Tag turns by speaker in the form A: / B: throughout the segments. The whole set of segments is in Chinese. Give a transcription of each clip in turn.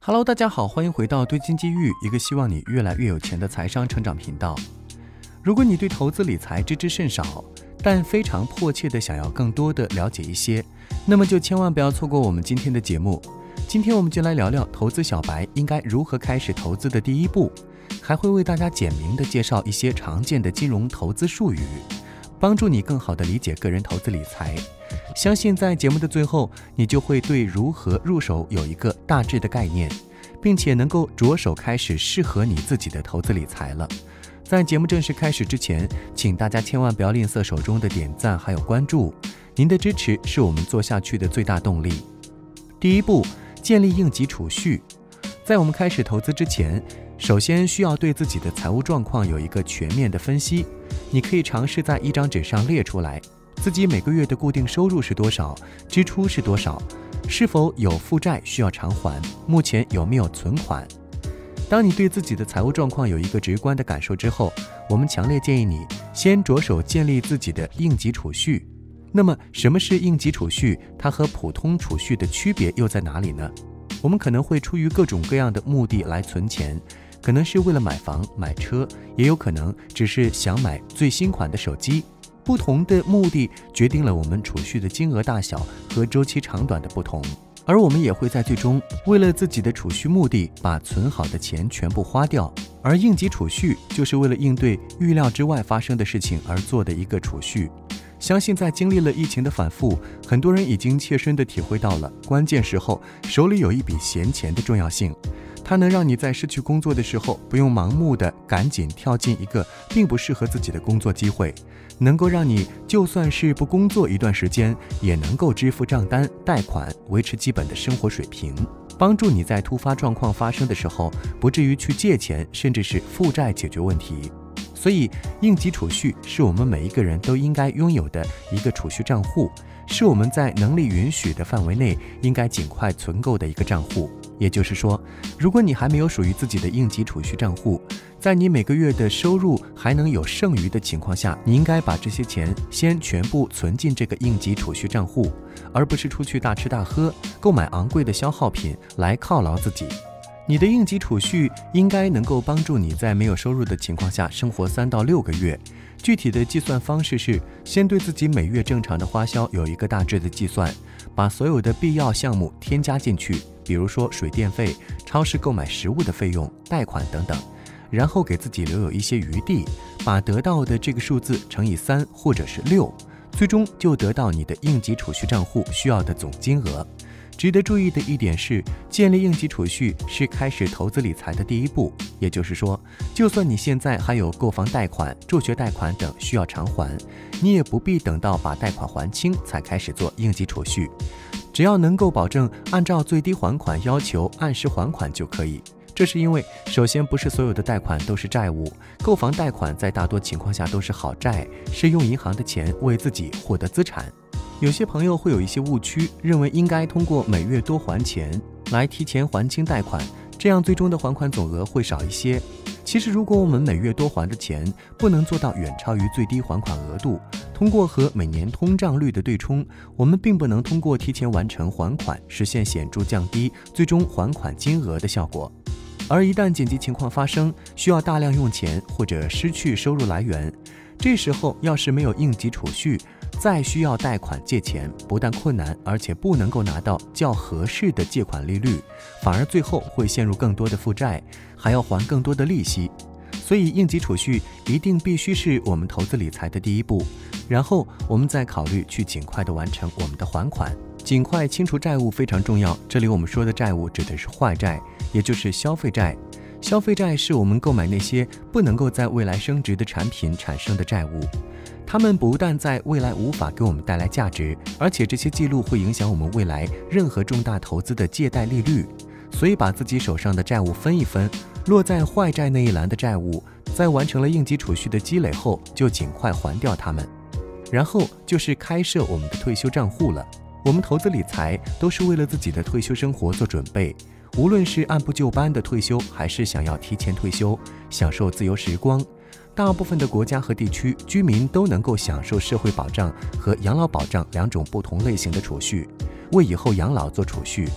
A: Hello， 大家好，欢迎回到对金机遇，一个希望你越来越有钱的财商成长频道。如果你对投资理财知之甚少，但非常迫切的想要更多的了解一些，那么就千万不要错过我们今天的节目。今天我们就来聊聊投资小白应该如何开始投资的第一步，还会为大家简明的介绍一些常见的金融投资术语，帮助你更好的理解个人投资理财。相信在节目的最后，你就会对如何入手有一个大致的概念，并且能够着手开始适合你自己的投资理财了。在节目正式开始之前，请大家千万不要吝啬手中的点赞还有关注，您的支持是我们做下去的最大动力。第一步，建立应急储蓄。在我们开始投资之前，首先需要对自己的财务状况有一个全面的分析。你可以尝试在一张纸上列出来，自己每个月的固定收入是多少，支出是多少，是否有负债需要偿还，目前有没有存款。当你对自己的财务状况有一个直观的感受之后，我们强烈建议你先着手建立自己的应急储蓄。那么什么是应急储蓄？它和普通储蓄的区别又在哪里呢？我们可能会出于各种各样的目的来存钱，可能是为了买房买车，也有可能只是想买最新款的手机。不同的目的决定了我们储蓄的金额大小和周期长短的不同，而我们也会在最终为了自己的储蓄目的把存好的钱全部花掉。而应急储蓄就是为了应对预料之外发生的事情而做的一个储蓄。相信在经历了疫情的反复，很多人已经切身地体会到了关键时候手里有一笔闲钱的重要性。它能让你在失去工作的时候不用盲目的赶紧跳进一个并不适合自己的工作机会，能够让你就算是不工作一段时间也能够支付账单贷款，维持基本的生活水平，帮助你在突发状况发生的时候不至于去借钱甚至是负债解决问题。所以应急储蓄是我们每一个人都应该拥有的一个储蓄账户，是我们在能力允许的范围内应该尽快存够的一个账户。也就是说，如果你还没有属于自己的应急储蓄账户，在你每个月的收入还能有剩余的情况下，你应该把这些钱先全部存进这个应急储蓄账户，而不是出去大吃大喝，购买昂贵的消耗品来犒劳自己。你的应急储蓄应该能够帮助你在没有收入的情况下生活3到6个月。具体的计算方式是，先对自己每月正常的花销有一个大致的计算，把所有的必要项目添加进去，比如说水电费、超市购买食物的费用、贷款等等，然后给自己留有一些余地，把得到的这个数字乘以3或者是6，最终就得到你的应急储蓄账户需要的总金额。值得注意的一点是，建立应急储蓄是开始投资理财的第一步。也就是说，就算你现在还有购房贷款、助学贷款等需要偿还，你也不必等到把贷款还清才开始做应急储蓄，只要能够保证按照最低还款要求按时还款就可以。这是因为，首先不是所有的贷款都是债务，购房贷款在大多情况下都是好债，是用银行的钱为自己获得资产。有些朋友会有一些误区，认为应该通过每月多还钱来提前还清贷款，这样最终的还款总额会少一些。其实如果我们每月多还的钱不能做到远超于最低还款额度，通过和每年通胀率的对冲，我们并不能通过提前完成还款实现显著降低最终还款金额的效果。而一旦紧急情况发生，需要大量用钱或者失去收入来源，这时候要是没有应急储蓄，再需要贷款借钱，不但困难，而且不能够拿到较合适的借款利率，反而最后会陷入更多的负债，还要还更多的利息。所以应急储蓄一定必须是我们投资理财的第一步，然后我们再考虑去尽快的完成我们的还款。尽快清除债务非常重要，这里我们说的债务指的是坏债，也就是消费债。消费债是我们购买那些不能够在未来升值的产品产生的债务，它们不但在未来无法给我们带来价值，而且这些记录会影响我们未来任何重大投资的借贷利率。所以把自己手上的债务分一分，落在坏债那一栏的债务，在完成了应急储蓄的积累后，就尽快还掉它们。然后就是开设我们的退休账户了。我们投资理财都是为了自己的退休生活做准备，无论是按部就班的退休，还是想要提前退休，享受自由时光，大部分的国家和地区居民都能够享受社会保障和养老保障2种不同类型的储蓄，为以后养老做储蓄。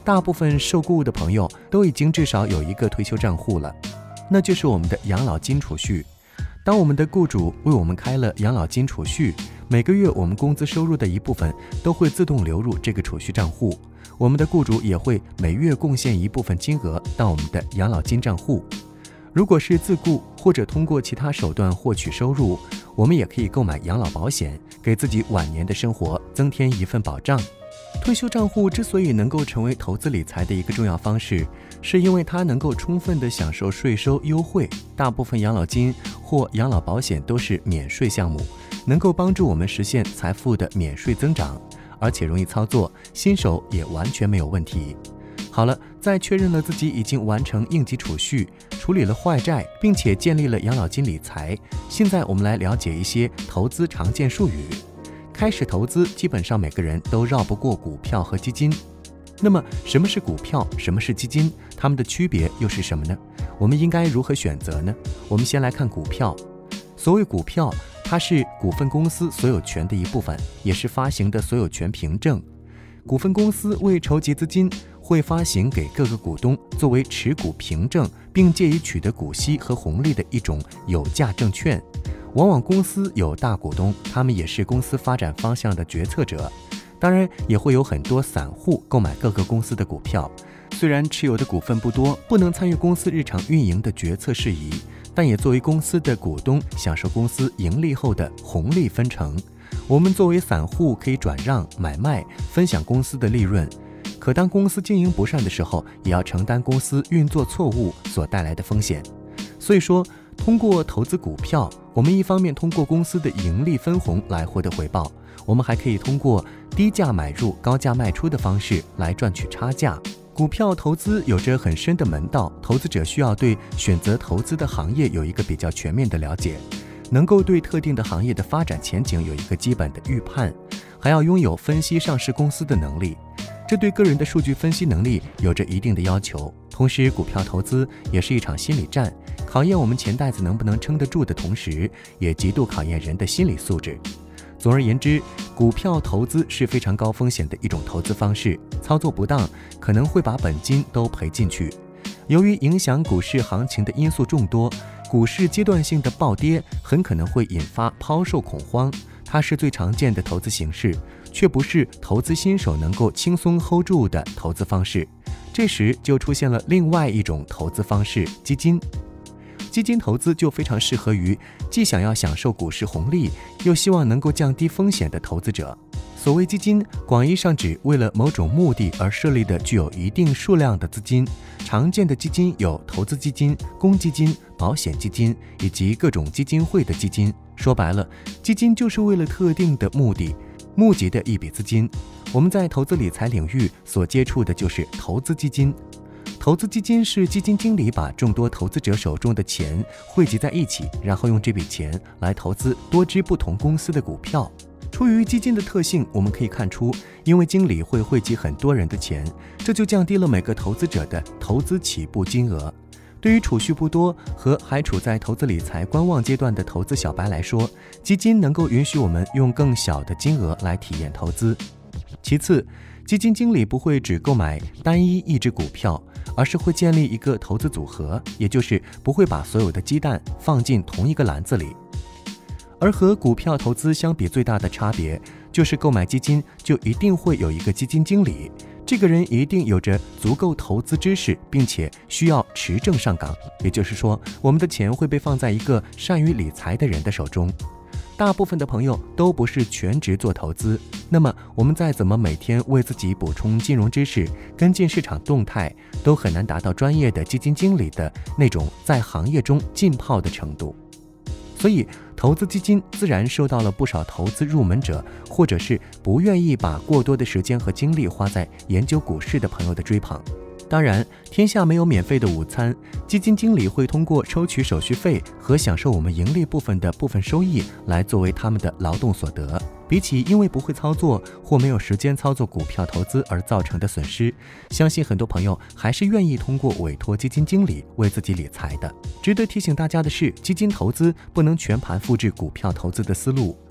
A: 大部分受雇的朋友都已经至少有一个退休账户了，那就是我们的养老金储蓄。当我们的雇主为我们开了养老金储蓄，每个月我们工资收入的一部分都会自动流入这个储蓄账户，我们的雇主也会每月贡献一部分金额到我们的养老金账户。如果是自雇或者通过其他手段获取收入，我们也可以购买养老保险，给自己晚年的生活增添一份保障。退休账户之所以能够成为投资理财的一个重要方式，是因为它能够充分地享受税收优惠。大部分养老金或养老保险都是免税项目，能够帮助我们实现财富的免税增长，而且容易操作，新手也完全没有问题。好了，在确认了自己已经完成应急储蓄，处理了坏债，并且建立了养老金理财，现在我们来了解一些投资常见术语。开始投资，基本上每个人都绕不过股票和基金。那么什么是股票，什么是基金，它们的区别又是什么呢？我们应该如何选择呢？我们先来看股票。所谓股票，它是股份公司所有权的一部分，也是发行的所有权凭证。股份公司为筹集资金，会发行给各个股东作为持股凭证，并借以取得股息和红利的一种有价证券。往往公司有大股东，他们也是公司发展方向的决策者。当然，也会有很多散户购买各个公司的股票，虽然持有的股份不多，不能参与公司日常运营的决策事宜，但也作为公司的股东，享受公司盈利后的红利分成。我们作为散户可以转让、买卖、分享公司的利润。可当公司经营不善的时候，也要承担公司运作错误所带来的风险。所以说，通过投资股票，我们一方面通过公司的盈利分红来获得回报，我们还可以通过低价买入、高价卖出的方式来赚取差价。股票投资有着很深的门道，投资者需要对选择投资的行业有一个比较全面的了解，能够对特定的行业的发展前景有一个基本的预判，还要拥有分析上市公司的能力。这对个人的数据分析能力有着一定的要求。同时，股票投资也是一场心理战，考验我们钱袋子能不能撑得住的同时，也极度考验人的心理素质。总而言之，股票投资是非常高风险的一种投资方式，操作不当可能会把本金都赔进去。由于影响股市行情的因素众多，股市阶段性的暴跌很可能会引发抛售恐慌，它是最常见的投资形式，却不是投资新手能够轻松 hold 住的投资方式。这时就出现了另外一种投资方式——基金。基金投资就非常适合于既想要享受股市红利，又希望能够降低风险的投资者。所谓基金，广义上指为了某种目的而设立的具有一定数量的资金。常见的基金有投资基金、公积金、保险基金以及各种基金会的基金。说白了，基金就是为了特定的目的募集的一笔资金。我们在投资理财领域所接触的就是投资基金。投资基金是基金经理把众多投资者手中的钱汇集在一起，然后用这笔钱来投资多只不同公司的股票。出于基金的特性，我们可以看出，因为经理会汇集很多人的钱，这就降低了每个投资者的投资起步金额。对于储蓄不多和还处在投资理财观望阶段的投资小白来说，基金能够允许我们用更小的金额来体验投资。其次，基金经理不会只购买单一只股票，而是会建立一个投资组合，也就是不会把所有的鸡蛋放进同一个篮子里。而和股票投资相比，最大的差别就是购买基金就一定会有一个基金经理，这个人一定有着足够投资知识，并且需要持证上岗，也就是说，我们的钱会被放在一个善于理财的人的手中。大部分的朋友都不是全职做投资，那么我们再怎么每天为自己补充金融知识，跟进市场动态，都很难达到专业的基金经理的那种在行业中浸泡的程度。所以投资基金自然受到了不少投资入门者，或者是不愿意把过多的时间和精力花在研究股市的朋友的追捧。当然，天下没有免费的午餐，基金经理会通过收取手续费和享受我们盈利部分的部分收益来作为他们的劳动所得。比起因为不会操作或没有时间操作股票投资而造成的损失，相信很多朋友还是愿意通过委托基金经理为自己理财的。值得提醒大家的是，基金投资不能全盘复制股票投资的思路。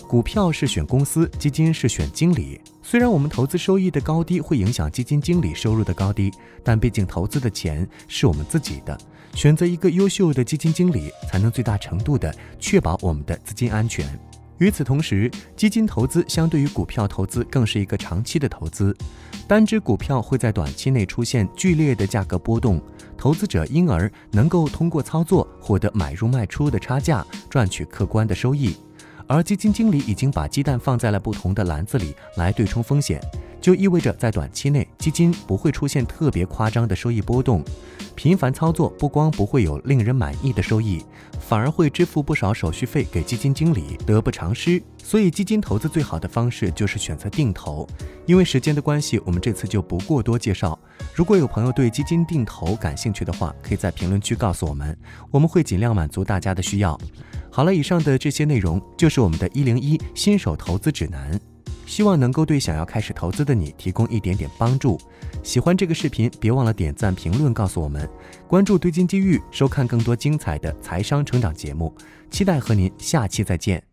A: 股票是选公司，基金是选经理。虽然我们投资收益的高低会影响基金经理收入的高低，但毕竟投资的钱是我们自己的，选择一个优秀的基金经理，才能最大程度地确保我们的资金安全。与此同时，基金投资相对于股票投资更是一个长期的投资。单只股票会在短期内出现剧烈的价格波动，投资者因而能够通过操作获得买入卖出的差价，赚取客观的收益。而基金经理已经把鸡蛋放在了不同的篮子里来对冲风险，就意味着在短期内基金不会出现特别夸张的收益波动。频繁操作不光不会有令人满意的收益，反而会支付不少手续费给基金经理，得不偿失。所以基金投资最好的方式就是选择定投。因为时间的关系，我们这次就不过多介绍。如果有朋友对基金定投感兴趣的话，可以在评论区告诉我们，我们会尽量满足大家的需要。好了，以上的这些内容就是我们的101新手投资指南，希望能够对想要开始投资的你提供一点点帮助。喜欢这个视频，别忘了点赞评论告诉我们，关注堆金机遇，收看更多精彩的财商成长节目，期待和您下期再见。